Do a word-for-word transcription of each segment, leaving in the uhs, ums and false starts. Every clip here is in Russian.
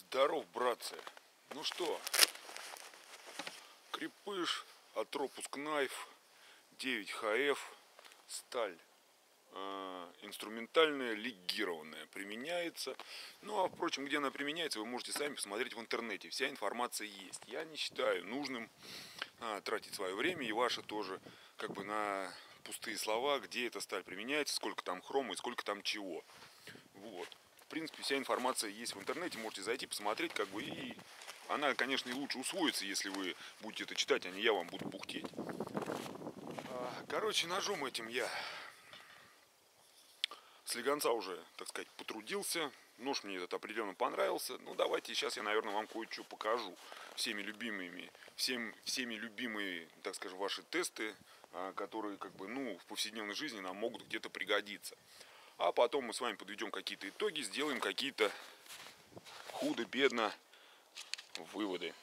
Здоров, братцы. Ну что, крепыш, Atropus Knife, девять ха эф, сталь э, инструментальная, легированная, применяется. Ну а впрочем, где она применяется, вы можете сами посмотреть в интернете. Вся информация есть. Я не считаю нужным а, тратить свое время, и ваше тоже, как бы на пустые слова, где эта сталь применяется, сколько там хрома и сколько там чего. Вот. В принципе, вся информация есть в интернете, можете зайти, посмотреть, как бы, и она, конечно, и лучше усвоится, если вы будете это читать, а не я вам буду бухтеть. Короче, ножом этим я слегонца уже, так сказать, потрудился. Нож мне этот определенно понравился. Ну, давайте сейчас я, наверное, вам кое-что покажу. Всеми любимыми, всем, всеми любимые, так скажем, ваши тесты, которые, как бы, ну, в повседневной жизни нам могут где-то пригодиться. А потом мы с вами подведем какие-то итоги, сделаем какие-то худо-бедно выводы.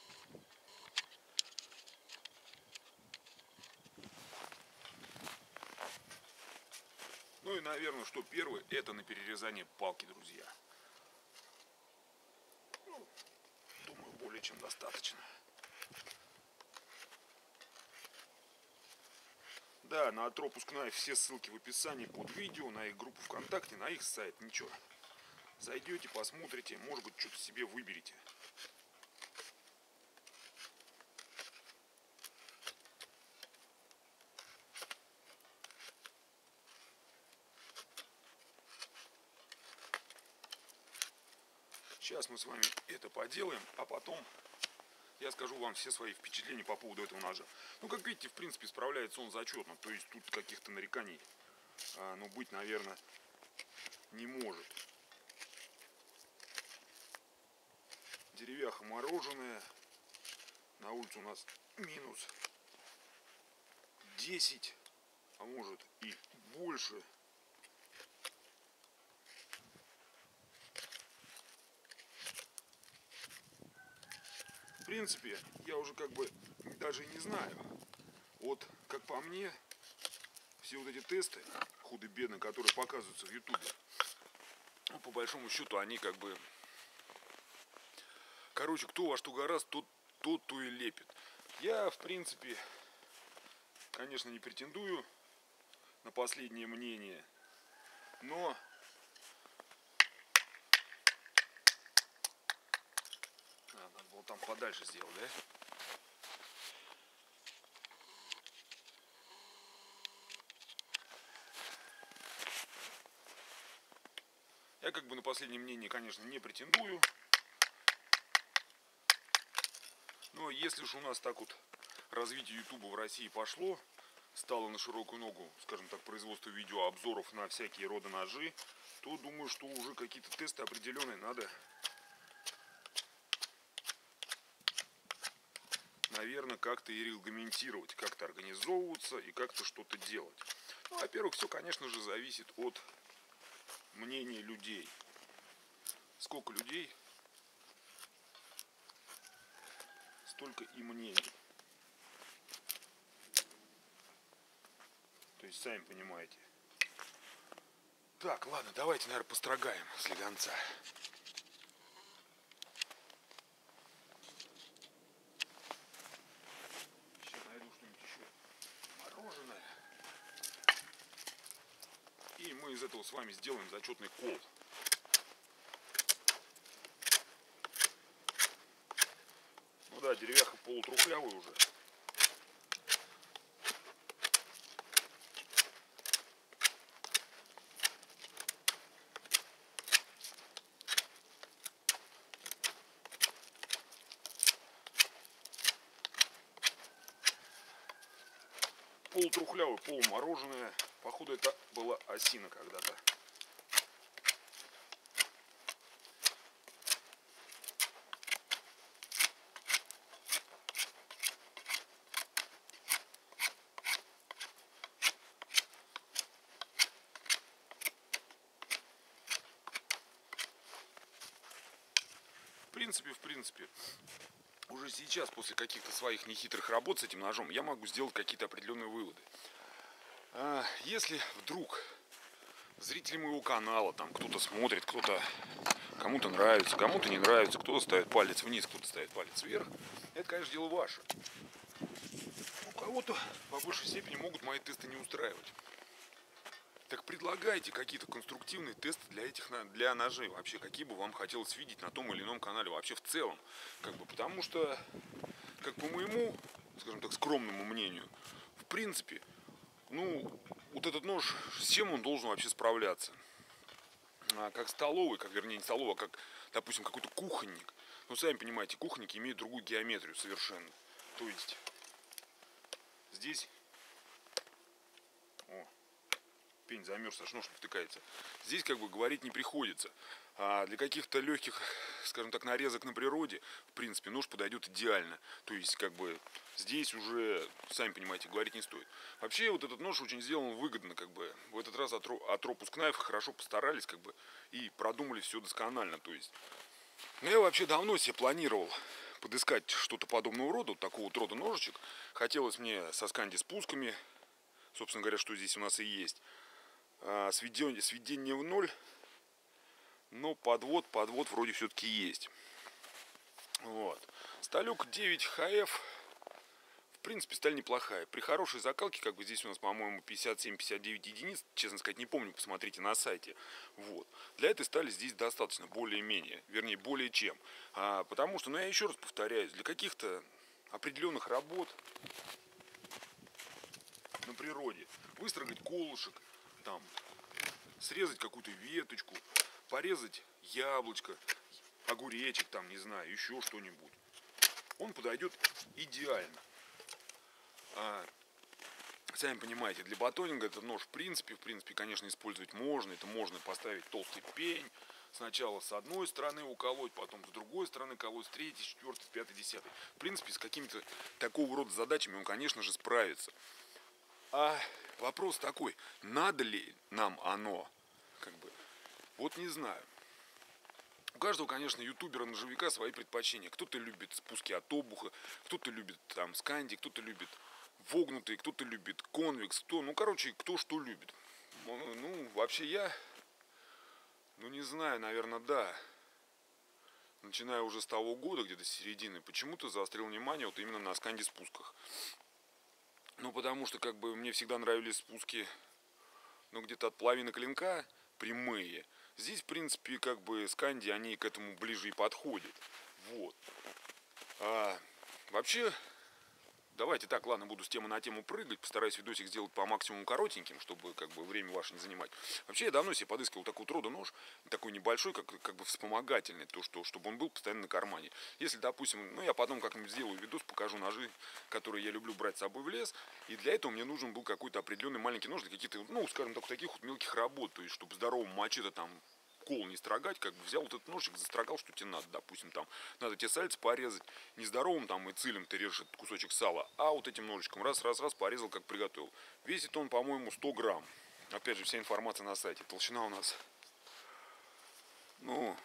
Ну и, наверное, что первое, это на перерезание палки, друзья. Ну, думаю, более чем достаточно. Да, на Atropus Knife все ссылки в описании под видео, на их группу ВКонтакте, на их сайт. Ничего. Зайдете, посмотрите, может быть, что-то себе выберете. Сейчас мы с вами это поделаем, а потом я скажу вам все свои впечатления по поводу этого ножа. Ну, как видите, в принципе, справляется он зачетно. То есть тут каких-то нареканий, а, ну, быть, наверное, не может. Деревяха мороженая. На улице у нас минус десять, а может и больше. В принципе, я уже как бы даже не знаю. Вот, как по мне, все вот эти тесты худо-бедно, которые показываются в ютубе, ну, по большому счету, они как бы... Короче, кто во что гораст, тот, тот то и лепит. Я, в принципе, конечно, не претендую на последнее мнение, но... А, надо было там подальше сделать, да? Я как бы на последнее мнение, конечно, не претендую. Но если уж у нас так вот развитие ютуба в России пошло, стало на широкую ногу, скажем так, производство видеообзоров на всякие рода ножи, то думаю, что уже какие-то тесты определенные надо, наверное, как-то и регламентировать, как-то организовываться и как-то что-то делать. Ну, во-первых, все, конечно же, зависит от мнения людей. Сколько людей, столько и мнений. То есть, сами понимаете. Так, ладно, давайте, наверное, построгаем слегонца. Сейчас найду что-нибудь еще мороженое. И мы из этого с вами сделаем зачетный кол. Ну да, деревяха полутрухлявый уже. Полутрухлявый, полумороженое. Походу, это была осина когда-то. В принципе, в принципе, уже сейчас, после каких-то своих нехитрых работ с этим ножом, я могу сделать какие-то определенные выводы. Если вдруг зрители моего канала, там кто-то смотрит, кто-то Кому-то нравится, кому-то не нравится, кто-то ставит палец вниз, кто-то ставит палец вверх. Это, конечно, дело ваше. У кого-то по большей степени могут мои тесты не устраивать. Так предлагайте какие-то конструктивные тесты для этих для ножей. Вообще, какие бы вам хотелось видеть на том или ином канале. Вообще в целом. Как бы, потому что, как по моему, скажем так, скромному мнению, в принципе, ну, вот этот нож, с чем он должен вообще справляться? А, как столовый, как, вернее, не столовый, а как, допустим, какой-то кухонник. Ну, сами понимаете, кухонники имеют другую геометрию совершенно. То есть, здесь... О, пень замерз, аж нож втыкается. Здесь как бы говорить не приходится. А для каких-то легких, скажем так, нарезок на природе, в принципе, нож подойдет идеально. То есть, как бы, здесь уже, сами понимаете, говорить не стоит. Вообще, вот этот нож очень сделан выгодно, как бы. В этот раз от Tropus Knife хорошо постарались, как бы, и продумали все досконально. То есть, ну, я вообще давно себе планировал подыскать что-то подобного рода, вот такого вот рода ножичек. Хотелось мне со сканди спусками, собственно говоря, что здесь у нас и есть. Сведение, сведение в ноль, но подвод, подвод вроде все-таки есть. Вот. Сталюк девять эйч эф, в принципе, сталь неплохая. При хорошей закалке, как бы здесь у нас, по-моему, пятьдесят семь — пятьдесят девять единиц, честно сказать, не помню, посмотрите на сайте. Вот. Для этой стали здесь достаточно, более-менее, вернее, более чем. А, потому что, ну, я еще раз повторяюсь, для каких-то определенных работ на природе, выстрогать колышек, там, срезать какую-то веточку, порезать яблочко, огуречек, там, не знаю, еще что-нибудь. Он подойдет идеально. А, сами понимаете, для батонинга этот нож, в принципе, в принципе, конечно, использовать можно. Это можно поставить толстый пень. Сначала с одной стороны уколоть, потом с другой стороны колоть, с третьей, с четвертой, с пятой, десятой. В принципе, с какими-то такого рода задачами он, конечно же, справится. А вопрос такой, надо ли нам оно? Как бы, вот не знаю. У каждого, конечно, ютубера-ножевика свои предпочтения. Кто-то любит спуски от обуха, кто-то любит там сканди, кто-то любит вогнутые, кто-то любит конвекс, кто, ну, короче, кто что любит. Ну, вообще я, ну, не знаю, наверное, да. Начиная уже с того года, где-то с середины, почему-то заострил внимание вот именно на сканди спусках. Ну, потому что, как бы, мне всегда нравились спуски, ну, где-то от половины клинка, прямые. Здесь, в принципе, как бы, сканди, они к этому ближе и подходят. Вот. А, вообще, давайте так, ладно, буду с темы на тему прыгать. Постараюсь видосик сделать по максимуму коротеньким, чтобы, как бы, время ваше не занимать. Вообще, я давно себе подыскивал такой вот рода нож, такой небольшой, как, как бы вспомогательный, то, что, чтобы он был постоянно на кармане. Если, допустим, ну, я потом как-нибудь сделаю видос, покажу ножи, которые я люблю брать с собой в лес. И для этого мне нужен был какой-то определенный маленький нож для каких-то, ну, скажем так, таких вот мелких работ. То есть, чтобы здоровым мачете там кол не строгать, как бы взял вот этот ножик, застрогал, что тебе надо. Допустим, там надо тебе сальце порезать, не здоровым там и цилем ты режешь этот кусочек сала, а вот этим ножичком раз, раз, раз порезал, как приготовил. Весит он, по-моему, сто грамм. Опять же, вся информация на сайте. Толщина у нас, ну,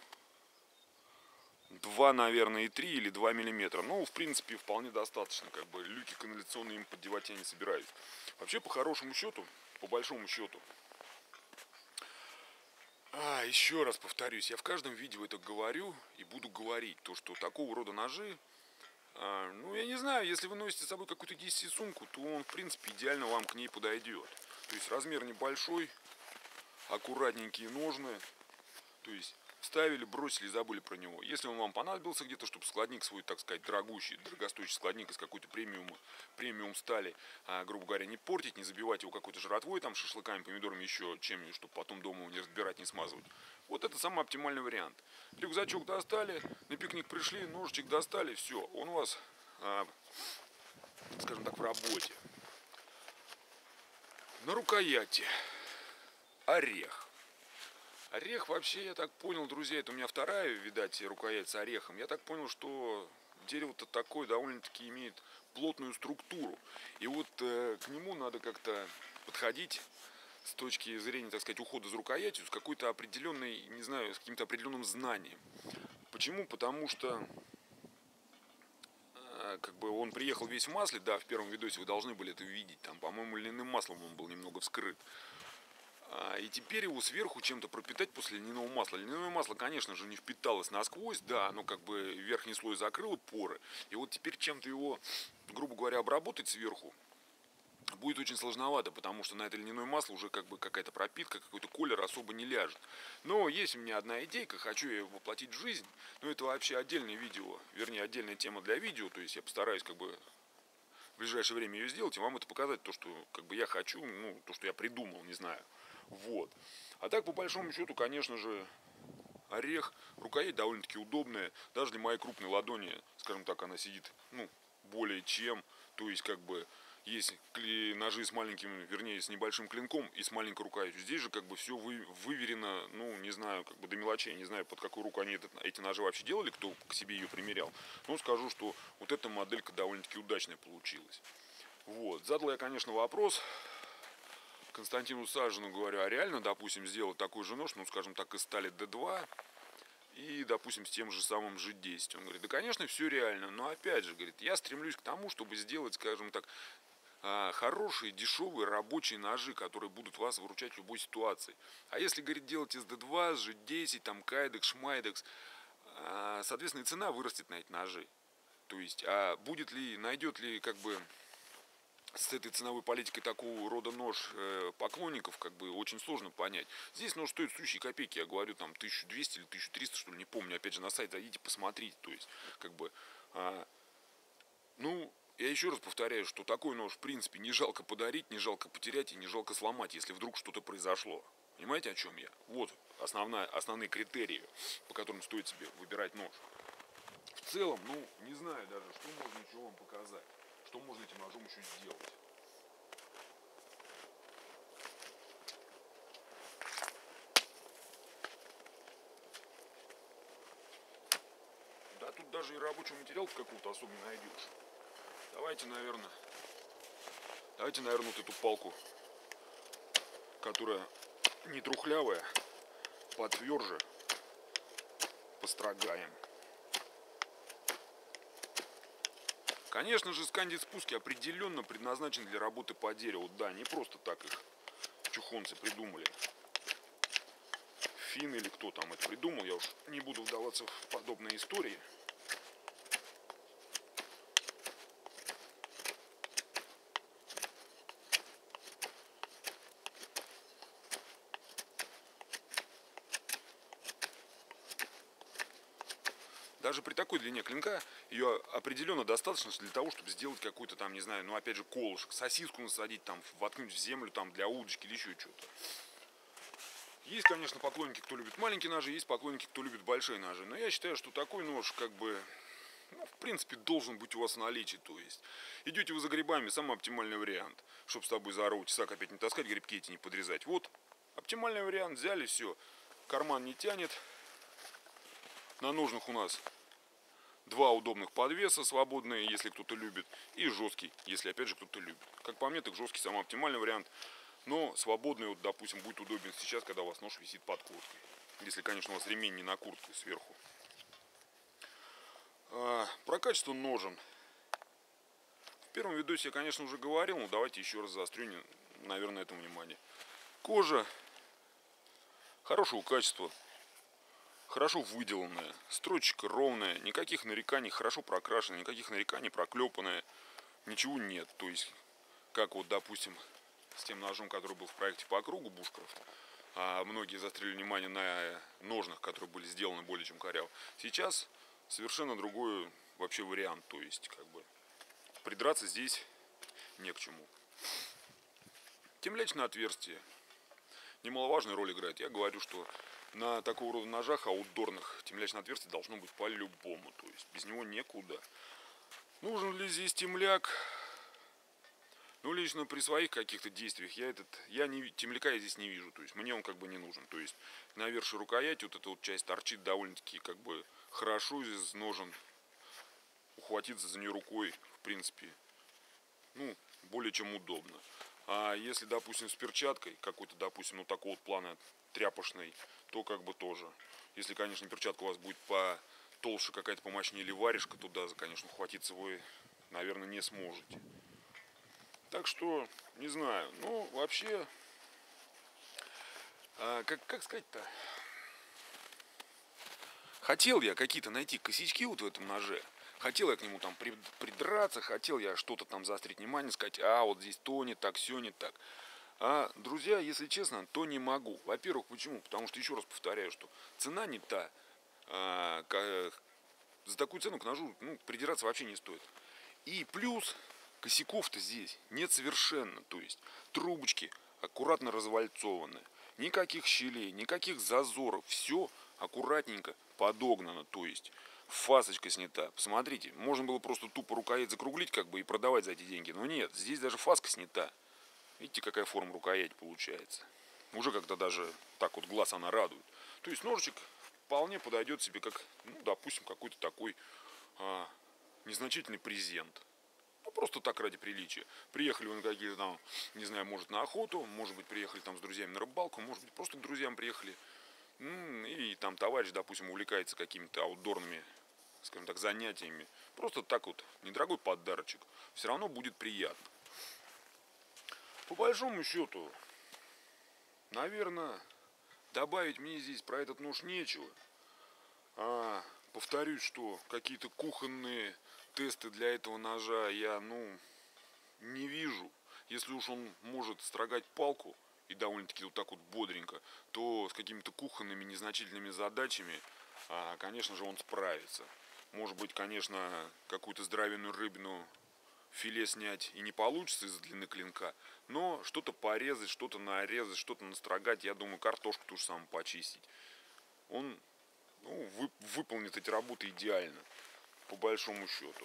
два, наверное, и три или два миллиметра. Ну, в принципе, вполне достаточно. Как бы люки канализационные им поддевать я не собираюсь. Вообще, по хорошему счету, по большому счету, а, еще раз повторюсь, я в каждом видео это говорю и буду говорить, то, что такого рода ножи, а, ну, я не знаю, если вы носите с собой какую-то ди эс си-сумку, то он, в принципе, идеально вам к ней подойдет. То есть, размер небольшой, аккуратненькие ножны, то есть, вставили, бросили и забыли про него. Если он вам понадобился где-то, чтобы складник свой, так сказать, дорогущий, дорогостоящий складник из какой-то премиум, премиум стали, а, грубо говоря, не портить, не забивать его какой-то жратвой, там, шашлыками, помидорами, еще чем-нибудь, чтобы потом дома его не разбирать, не смазывать. Вот это самый оптимальный вариант. Рюкзачок достали, на пикник пришли, ножичек достали, все, он у вас, а, скажем так, в работе. На рукояти орех. Орех вообще, я так понял, друзья, это у меня вторая, видать, рукоять с орехом. Я так понял, что дерево-то такое довольно-таки имеет плотную структуру. И вот э, к нему надо как-то подходить с точки зрения, так сказать, ухода за рукоятью, с какой-то определенной, не знаю, с каким-то определенным знанием. Почему? Потому что э, как бы он приехал весь в масле, да, в первом видосе вы должны были это видеть. Там, по-моему, льняным маслом он был немного вскрыт. И теперь его сверху чем-то пропитать после льняного масла. Льняное масло, конечно же, не впиталось насквозь, да, оно как бы верхний слой закрыло поры. И вот теперь чем-то его, грубо говоря, обработать сверху будет очень сложновато, потому что на это льняное масло уже как бы какая-то пропитка, какой-то колер особо не ляжет. Но есть у меня одна идейка, хочу я ее воплотить в жизнь. Но это вообще отдельное видео, вернее отдельная тема для видео, то есть я постараюсь как бы в ближайшее время ее сделать и вам это показать, то, что как бы я хочу, ну, то, что я придумал, не знаю. Вот. А так, по большому счету, конечно же, орех, рукоять довольно-таки удобная. Даже для моей крупной ладони, скажем так, она сидит, ну, более чем. То есть, как бы, есть ножи с маленьким, вернее, с небольшим клинком и с маленькой рукоятью. Здесь же, как бы, все вы, выверено, ну, не знаю, как бы, до мелочей. Не знаю, под какую руку они этот, эти ножи вообще делали, кто к себе ее примерял. Но скажу, что вот эта моделька довольно-таки удачная получилась. Вот. Задал я, конечно, вопрос Константину Сажину, говорю, а реально, допустим, сделать такой же нож, ну, скажем так, из стали дэ два и, допустим, с тем же самым жэ десять. Он говорит, да, конечно, все реально, но, опять же, говорит, я стремлюсь к тому, чтобы сделать, скажем так, хорошие, дешевые рабочие ножи, которые будут вас выручать в любой ситуации. А если, говорит, делать из дэ два, жэ десять, там, кайдекс, шмайдекс, соответственно, и цена вырастет на эти ножи. То есть, а будет ли, найдет ли, как бы, с этой ценовой политикой такого рода нож э, поклонников, как бы, очень сложно понять. Здесь нож стоит сущие копейки, я говорю, там, тысяча двести или тысяча триста, что ли, не помню. Опять же, на сайт зайдите, посмотрите. То есть, как бы, а, ну, я еще раз повторяю, что такой нож, в принципе, не жалко подарить, не жалко потерять и не жалко сломать, если вдруг что-то произошло. Понимаете, о чем я? Вот основная, основные критерии, по которым стоит себе выбирать нож. В целом, ну, не знаю даже, что можно еще вам показать. Что можно этим ножом еще сделать? Да тут даже и рабочего материала какого-то особо не найдешь. Давайте, наверное, давайте, наверное, вот эту палку, которая не трухлявая, потверже, построгаем. Конечно же, скандит-спуски определенно предназначены для работы по дереву. Да, не просто так их чухонцы придумали. Финн или кто там это придумал, я уж не буду вдаваться в подобные истории. Даже при такой длине клинка ее определенно достаточно для того, чтобы сделать какой-то там, не знаю, ну опять же колышек, сосиску насадить, там, воткнуть в землю там для удочки или еще что-то. Есть, конечно, поклонники, кто любит маленькие ножи, есть поклонники, кто любит большие ножи. Но я считаю, что такой нож, как бы, ну, в принципе, должен быть у вас в наличии. То есть, идете вы за грибами, самый оптимальный вариант. Чтобы с тобой за орову тесак опять не таскать, грибки эти не подрезать. Вот, оптимальный вариант, взяли, все. Карман не тянет. На ножнах у нас два удобных подвеса, свободные, если кто-то любит, и жесткий, если опять же кто-то любит. Как по мне, так жесткий самый оптимальный вариант, но свободный, вот, допустим, будет удобен сейчас, когда у вас нож висит под курткой. Если, конечно, у вас ремень не на куртке сверху. А, про качество ножен. В первом видосе я, конечно, уже говорил, но давайте еще раз заострю, наверное, это внимание. Кожа хорошего качества. Хорошо выделанная, строчка ровная, никаких нареканий, хорошо прокрашенная, никаких нареканий, проклепанная, ничего нет. То есть, как вот, допустим, с тем ножом, который был в проекте по кругу Бушкрафт, а многие заострили внимание на ножнах, которые были сделаны более чем коряво. Сейчас совершенно другой вообще вариант, то есть, как бы, придраться здесь не к чему. Темлячное отверстие немаловажную роль играет. Я говорю, что на такого рода ножах аутдорных темлячное отверстие должно быть по-любому. То есть без него некуда. Нужен ли здесь темляк? Ну, лично при своих каких-то действиях я этот, я не, темляка я здесь не вижу. То есть мне он как бы не нужен. То есть навершие рукояти вот эта вот часть торчит довольно-таки как бы хорошо из ножен. Ухватиться за нее рукой, в принципе, ну, более чем удобно. А если, допустим, с перчаткой, какой-то, допустим, ну, такого вот плана тряпочной, то как бы тоже. Если, конечно, перчатка у вас будет потолще, какая-то помощнее или варежка, туда, конечно, ухватиться вы, наверное, не сможете. Так что, не знаю, ну, вообще, А, как, как сказать-то? Хотел я какие-то найти косячки вот в этом ноже. Хотел я к нему там придраться, хотел я что-то там заострить внимание, сказать, а вот здесь то не так, все не так. А, друзья, если честно, то не могу. Во-первых, почему? Потому что, еще раз повторяю, что цена не та. А, как, за такую цену к ножу ну, придираться вообще не стоит. И плюс косяков-то здесь нет совершенно. То есть трубочки аккуратно развальцованы. Никаких щелей, никаких зазоров. Все аккуратненько подогнано. То есть фасочка снята. Посмотрите, можно было просто тупо рукоять закруглить как бы и продавать за эти деньги. Но нет, здесь даже фаска снята. Видите, какая форма рукояти получается. Уже как-то даже так вот глаз она радует. То есть ножичек вполне подойдет себе как, ну, допустим, какой-то такой а, незначительный презент. Ну, просто так ради приличия. Приехали вы на какие-то там, не знаю, может на охоту, может быть приехали там с друзьями на рыбалку, может быть просто к друзьям приехали. И там товарищ, допустим, увлекается какими-то аутдорными, скажем так, занятиями. Просто так вот, недорогой подарочек. Все равно будет приятно. По большому счету, наверное, добавить мне здесь про этот нож нечего. А, повторюсь, что какие-то кухонные тесты для этого ножа я, ну, не вижу. Если уж он может строгать палку и довольно-таки вот так вот бодренько, то с какими-то кухонными незначительными задачами, а, конечно же, он справится. Может быть, конечно, какую-то здоровенную рыбину филе снять и не получится из-за длины клинка, но что-то порезать, что-то нарезать, что-то настрогать, я думаю, картошку ту же самую почистить. Он ну, вы, выполнит эти работы идеально, по большому счету.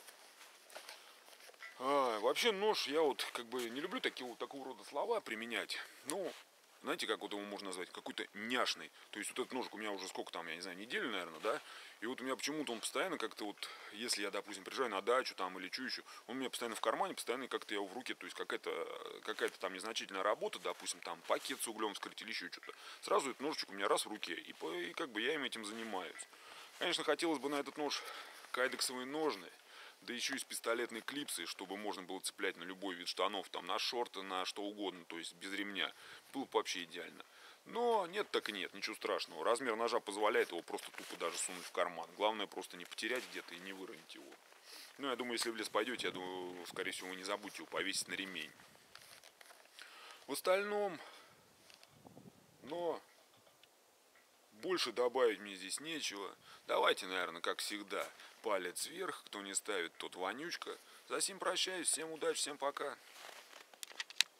А, вообще нож, я вот как бы не люблю такие, вот такого рода слова применять. Ну, знаете, как вот его можно назвать? Какой-то няшный. То есть вот этот ножик у меня уже сколько там, я не знаю, неделю, наверное, да? И вот у меня почему-то он постоянно как-то вот, если я, допустим, приезжаю на дачу там или что еще, он у меня постоянно в кармане, постоянно как-то я его в руке, то есть какая-то какая-то там незначительная работа, допустим, там пакет с углем вскрыть или еще что-то. Сразу этот ножичек у меня раз в руке, и, по, и как бы я им этим занимаюсь. Конечно, хотелось бы на этот нож кайдексовые ножны, да еще и с пистолетной клипсой, чтобы можно было цеплять на любой вид штанов, там на шорты, на что угодно, то есть без ремня. Было бы вообще идеально. Но нет, так и нет, ничего страшного. Размер ножа позволяет его просто тупо даже сунуть в карман. Главное просто не потерять где-то и не выронить его. Ну, я думаю, если в лес пойдете, я думаю, скорее всего, вы не забудете его повесить на ремень. В остальном, но больше добавить мне здесь нечего. Давайте, наверное, как всегда, палец вверх. Кто не ставит, тот вонючка. За сим прощаюсь. Всем удачи, всем пока.